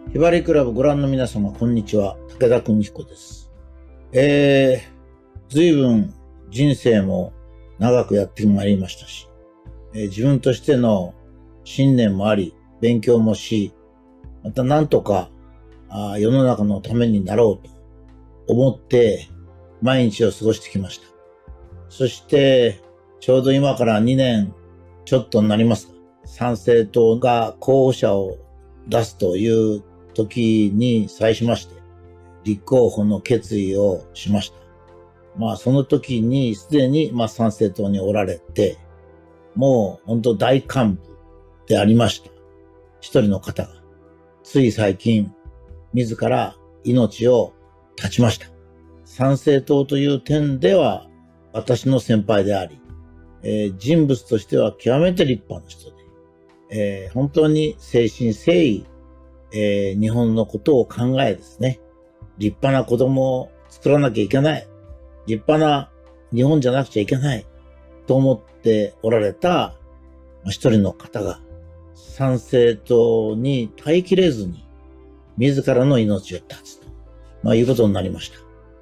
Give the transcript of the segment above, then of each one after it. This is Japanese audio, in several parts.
ひばりクラブご覧の皆様、こんにちは。武田邦彦です。随分人生も長くやってまいりましたし、自分としての信念もあり、勉強もし、またなんとか世の中のためになろうと思って毎日を過ごしてきました。そしてちょうど今から2年ちょっとになりますか。参政党が候補者を出すという時に際しまして、立候補の決意をしました。その時にすでに参政党におられて、もう本当大幹部でありました一人の方が、つい最近自ら命を絶ちました。参政党という点では私の先輩であり、人物としては極めて立派な人で、本当に誠心誠意、日本のことを考えですね、立派な子供を作らなきゃいけない、立派な日本じゃなくちゃいけないと思っておられた一人の方が参政党に耐えきれずに自らの命を絶つと、いうことになりました。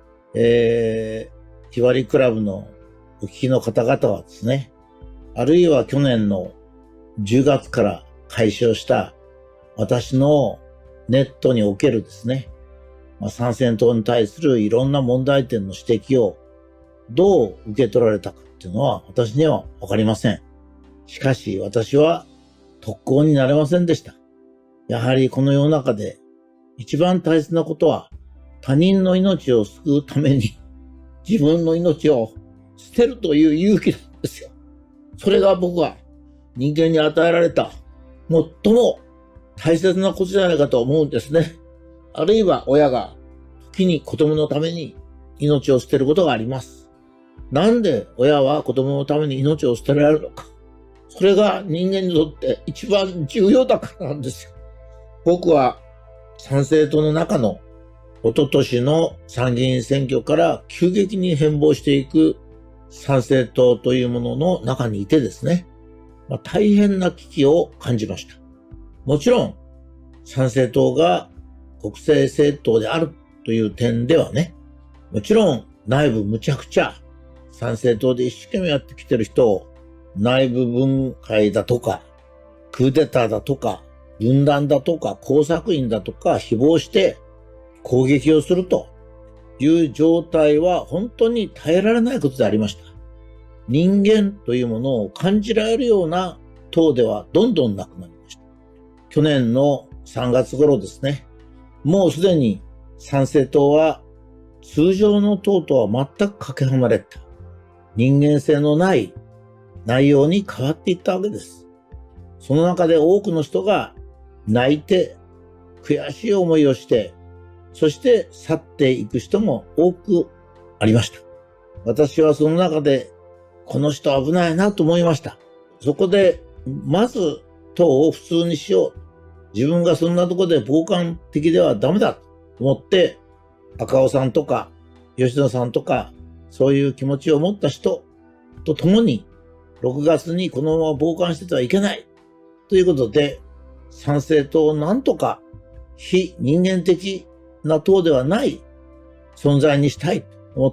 ひばりクラブのお聞きの方々はですね、あるいは去年の10月から開始をした私のネットにおけるですね、参政党に対するいろんな問題点の指摘をどう受け取られたかっていうのは私にはわかりません。しかし私は特攻になれませんでした。やはりこの世の中で一番大切なことは他人の命を救うために自分の命を捨てるという勇気なんですよ。それが僕は人間に与えられた最も大切なことじゃないかと思うんですね。あるいは親が時に子供のために命を捨てることがあります。なんで親は子供のために命を捨てられるのか。それが人間にとって一番重要だからなんですよ。僕は参政党の中の一昨年の参議院選挙から急激に変貌していく参政党というものの中にいてですね、大変な危機を感じました。もちろん参政党が国政政党であるという点ではね、もちろん内部むちゃくちゃ参政党で一生懸命やってきてる人を内部分解だとかクーデターだとか分断だとか工作員だとか誹謗して攻撃をするという状態は本当に耐えられないことでありました。人間というものを感じられるような党ではどんどんなくなりました。去年の3月頃ですね、もうすでに参政党は通常の党とは全くかけ離れた人間性のない内容に変わっていったわけです。その中で多くの人が泣いて悔しい思いをして、そして去っていく人も多くありました。私はその中でこの人危ないなと思いました。そこでまず党を普通にしよう。自分がそんなところで傍観的ではダメだと思って、赤尾さんとか吉野さんとかそういう気持ちを持った人と共に6月にこのまま傍観しててはいけないということで、参政党をなんとか非人間的な党ではない存在にしたいと思って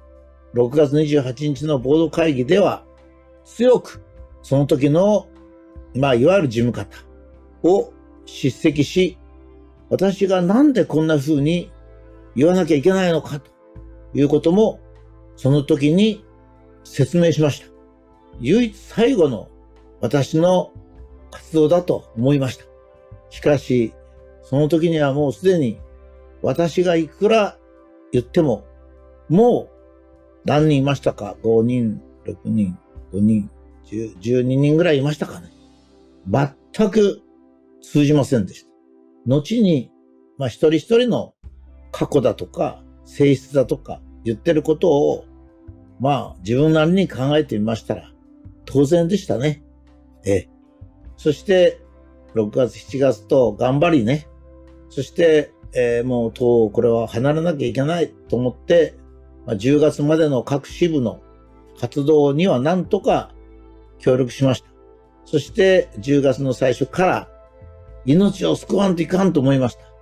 、6月28日のボード会議では強くその時のいわゆる事務方を叱責し、私がなんでこんな風に言わなきゃいけないのかということもその時に説明しました。唯一最後の私の活動だと思いました。しかしその時にはもうすでに私がいくら言ってももう何人いましたか、5人、6人、5人、12人ぐらいいましたかね。全く通じませんでした。後に、一人一人の過去だとか性質だとか言ってることを自分なりに考えてみましたら当然でしたね。そして6月7月と頑張りね、そして、もう党これは離れなきゃいけないと思って、10月までの各支部の活動には何とか協力しました。そして10月の最初から命を救わんといかんと思いました。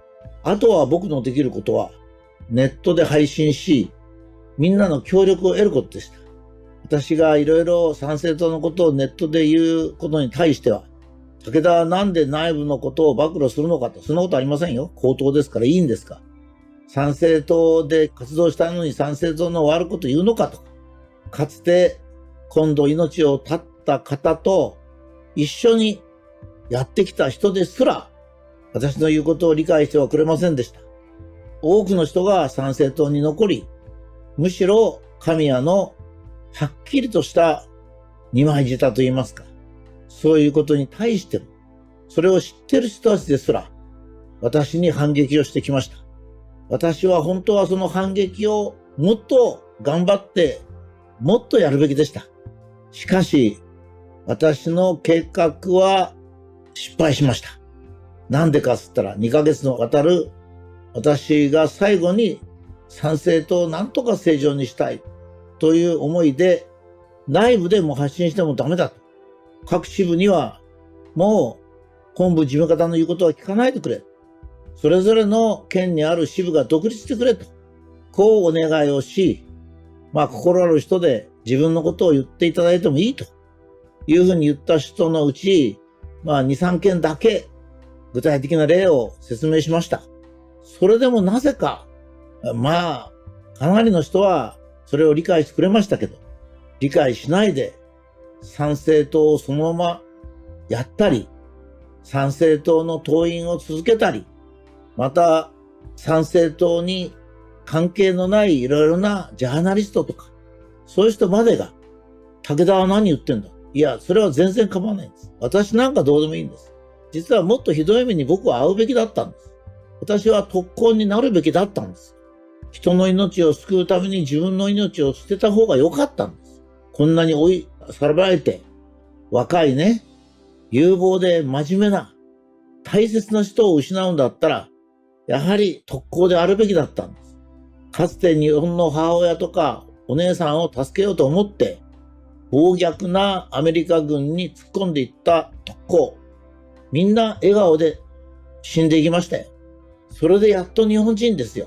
あとは僕のできることは、ネットで配信し、みんなの協力を得ることでした。私がいろいろ参政党のことをネットで言うことに対しては、武田はなんで内部のことを暴露するのかと、そんなことありませんよ。公党ですからいいんですか。参政党で活動したのに参政党の悪いこと言うのかとか、かつて今度命を絶った方と一緒にやってきた人ですら、私の言うことを理解してはくれませんでした。多くの人が参政党に残り、むしろ神谷のはっきりとした二枚舌と言いますか、そういうことに対しても、それを知ってる人たちですら、私に反撃をしてきました。私は本当はその反撃をもっと頑張って、もっとやるべきでした。しかし、私の計画は失敗しました。なんでかっつったら、2ヶ月のわたる私が最後に参政党をなんとか正常にしたいという思いで、内部でも発信してもダメだと。各支部にはもう本部事務方の言うことは聞かないでくれ。それぞれの県にある支部が独立してくれと。こうお願いをし、心ある人で自分のことを言っていただいてもいいというふうに言った人のうち、2、3件だけ具体的な例を説明しました。それでもなぜか、かなりの人はそれを理解してくれましたけど、理解しないで参政党をそのままやったり、参政党の党員を続けたり、また参政党に関係のないいろいろなジャーナリストとか、そういう人までが、武田は何言ってんだ。いや、それは全然構わないんです。私なんかどうでもいいんです。実はもっとひどい目に僕は遭うべきだったんです。私は特攻になるべきだったんです。人の命を救うために自分の命を捨てた方が良かったんです。こんなに追いさらばれて、若いね、有望で真面目な、大切な人を失うんだったら、やはり特攻であるべきだったんです。かつて日本の母親とかお姉さんを助けようと思って、暴虐なアメリカ軍に突っ込んでいった特攻。みんな笑顔で死んでいきましたよ。それでやっと日本人ですよ。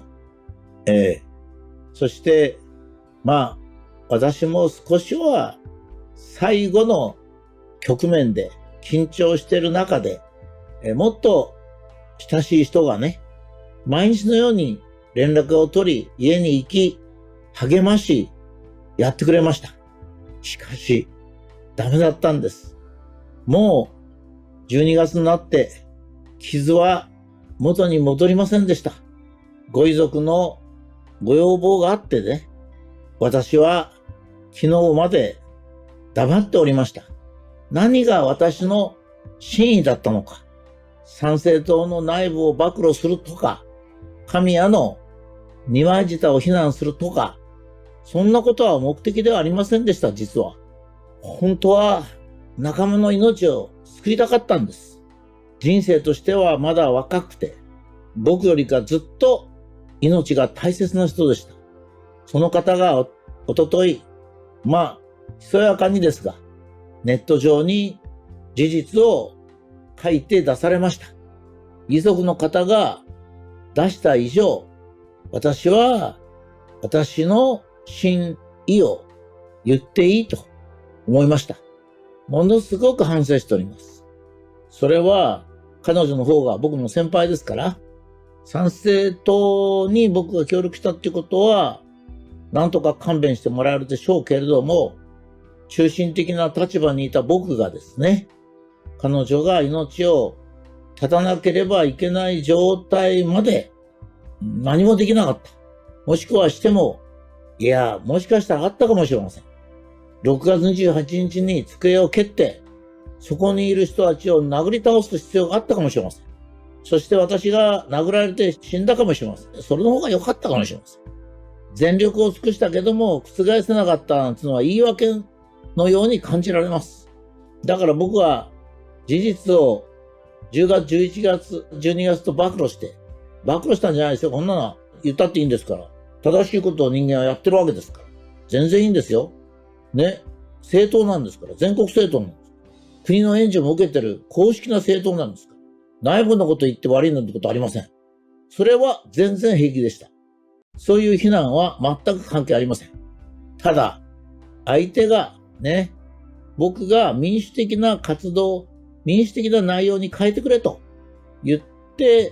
そして、私も少しは最後の局面で緊張している中で、もっと親しい人がね、毎日のように連絡を取り、家に行き、励まし、やってくれました。しかし、ダメだったんです。もう、12月になって、傷は元に戻りませんでした。ご遺族のご要望があってね、私は昨日まで黙っておりました。何が私の真意だったのか、参政党の内部を暴露するとか、神谷の二枚舌を非難するとか、そんなことは目的ではありませんでした、実は。本当は仲間の命を救いたかったんです。人生としてはまだ若くて、僕よりかずっと命が大切な人でした。その方がおととい、ひそやかにですが、ネット上に事実を書いて出されました。遺族の方が出した以上、私は私の真意を言っていいと思いました。ものすごく反省しております。それは彼女の方が僕の先輩ですから、参政党に僕が協力したっていうことは、なんとか勘弁してもらえるでしょうけれども、中心的な立場にいた僕がですね、彼女が命を絶たなければいけない状態まで何もできなかった。もしくはしても、もしかしたらあったかもしれません。6月28日に机を蹴って、そこにいる人たちを殴り倒す必要があったかもしれません。そして私が殴られて死んだかもしれません。それの方が良かったかもしれません。全力を尽くしたけども、覆せなかったなんていうのは言い訳のように感じられます。だから僕は事実を10月、11月、12月と暴露したんじゃないですよ。こんなの言ったっていいんですから。正しいことを人間はやってるわけですから。全然いいんですよ。ね。政党なんですから。全国政党なんです。国の援助も受けてる公式な政党なんですから。内部のこと言って悪いなんてことありません。 それは全然平気でした。そういう非難は全く関係ありません。ただ、相手がね、僕が民主的な活動、民主的な内容に変えてくれと言って、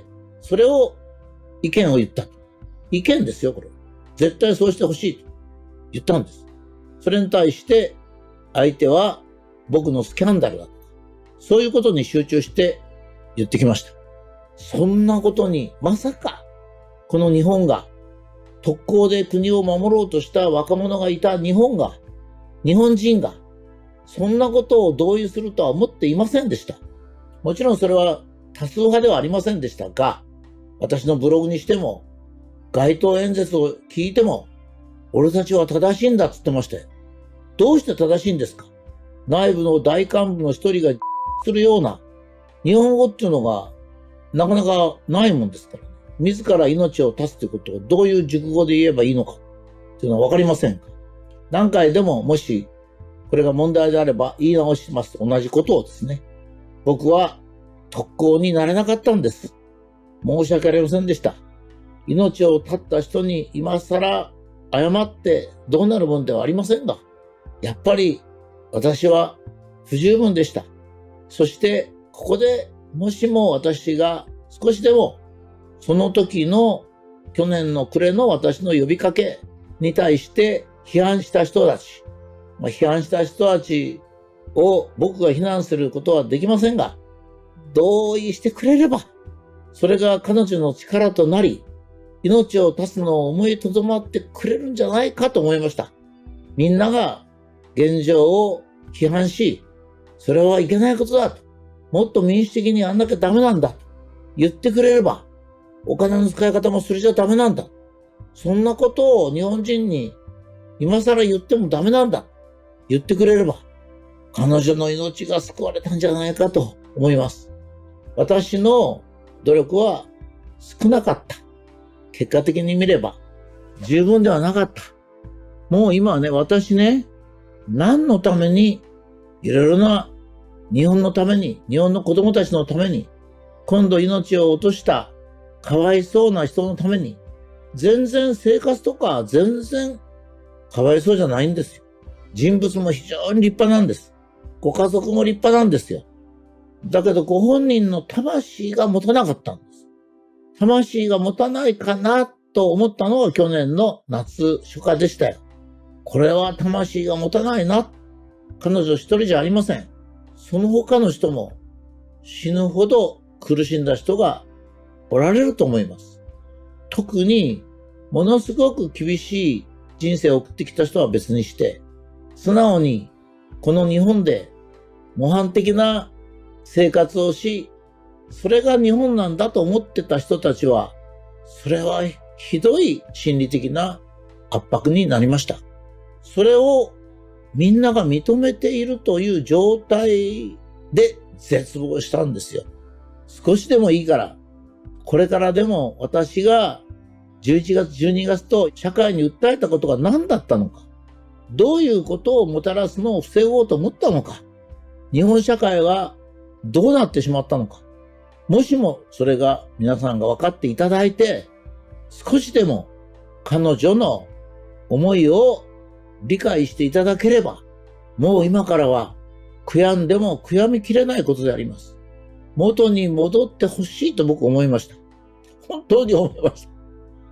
それを意見を言った。意見ですよ、これ。絶対そうしてほしいと言ったんです。それに対して相手は僕のスキャンダルだとか、そういうことに集中して言ってきました。そんなことにまさかこの日本が特攻で国を守ろうとした若者がいた日本人がそんなことを同意するとは思っていませんでした。もちろんそれは多数派ではありませんでしたが、私のブログにしても街頭演説を聞いても俺たちは正しいんだって言ってましたよ。どうして正しいんですか？内部の大幹部の一人がするような日本語っていうのがなかなかないもんですからね。自ら命を絶つということをどういう熟語で言えばいいのかっていうのはわかりませんか？何回でももしこれが問題であれば言い直しますと同じことをですね。僕は特攻になれなかったんです。申し訳ありませんでした。命を絶った人に今更謝ってどうなるもんではありませんが、やっぱり私は不十分でした。そしてここでもしも私が少しでもその時の去年の暮れの私の呼びかけに対して批判した人たち、批判した人たちを僕が非難することはできませんが、同意してくれれば、それが彼女の力となり、命を絶つのを思いとどまってくれるんじゃないかと思いました。みんなが現状を批判し、それはいけないことだと、もっと民主的にやんなきゃダメなんだと言ってくれれば、お金の使い方もそれじゃダメなんだ。そんなことを日本人に今更言ってもダメなんだ。言ってくれれば、彼女の命が救われたんじゃないかと思います。私の努力は少なかった。結果的に見れば十分ではなかった。もう今はね、私ね、何のためにいろいろな日本のために、日本の子供たちのために、今度命を落としたかわいそうな人のために、全然生活とか全然かわいそうじゃないんですよ。人物も非常に立派なんです。ご家族も立派なんですよ。だけどご本人の魂が持たなかったんです。魂が持たないかなと思ったのが去年の夏初夏でしたよ。これは魂が持たないな。彼女一人じゃありません。その他の人も死ぬほど苦しんだ人がおられると思います。特にものすごく厳しい人生を送ってきた人は別にして、素直にこの日本で模範的な生活をし、それが日本なんだと思ってた人たちは、それはひどい心理的な圧迫になりました。それをみんなが認めているという状態で絶望したんですよ。少しでもいいから、これからでも私が11月、12月と社会に訴えたことが何だったのか、どういうことをもたらすのを防ごうと思ったのか、日本社会はどうなってしまったのか、もしもそれが皆さんが分かっていただいて、少しでも彼女の思いを理解していただければ、もう今からは悔やんでも悔やみきれないことであります。元に戻ってほしいと僕思いました。本当に思いました。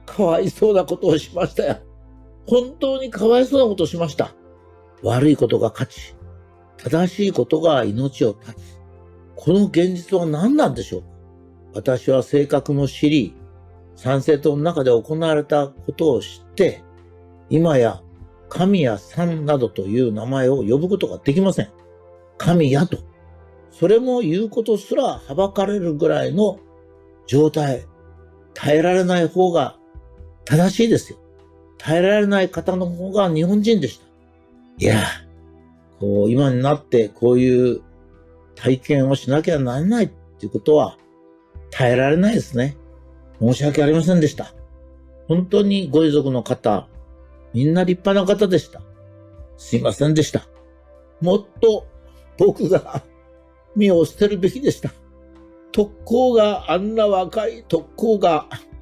かわいそうなことをしましたよ。本当にかわいそうなことをしました。悪いことが勝ち、正しいことが命を絶つ。この現実は何なんでしょうか。私は性格も知り、参政党の中で行われたことを知って、今や神や神などという名前を呼ぶことができません。神やと。それも言うことすらはばかれるぐらいの状態。耐えられない方が正しいですよ。耐えられない方の方が日本人でした。いや、今になってこういう体験をしなきゃならないっていうことは耐えられないですね。申し訳ありませんでした。本当にご遺族の方、みんな立派な方でした。すいませんでした。もっと僕が身を捨てるべきでした。特攻があんな若い特攻が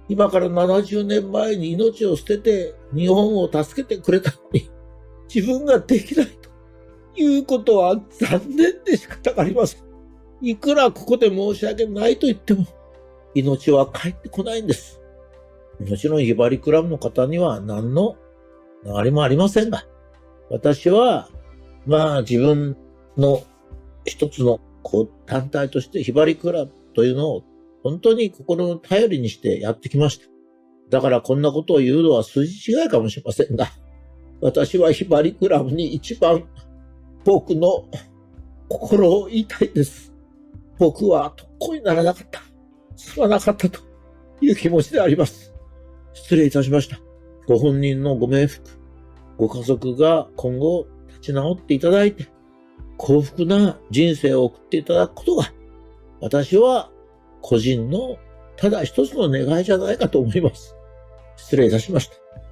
今から70年前に命を捨てて日本を助けてくれたのに、自分ができないということは残念で仕方がありません。いくらここで申し訳ないと言っても、命は帰ってこないんです。もちろんひばりクラブの方には何の流れもありませんが、私は、自分の一つの団体としてひばりクラブというのを本当に心の頼りにしてやってきました。だからこんなことを言うのは筋違いかもしれませんが、私はひばりクラブに一番僕の心を言いたいです。僕は特攻にならなかった。すまなかったという気持ちであります。失礼いたしました。ご本人のご冥福、ご家族が今後立ち直っていただいて、幸福な人生を送っていただくことが、私は個人のただ一つの願いじゃないかと思います。失礼いたしました。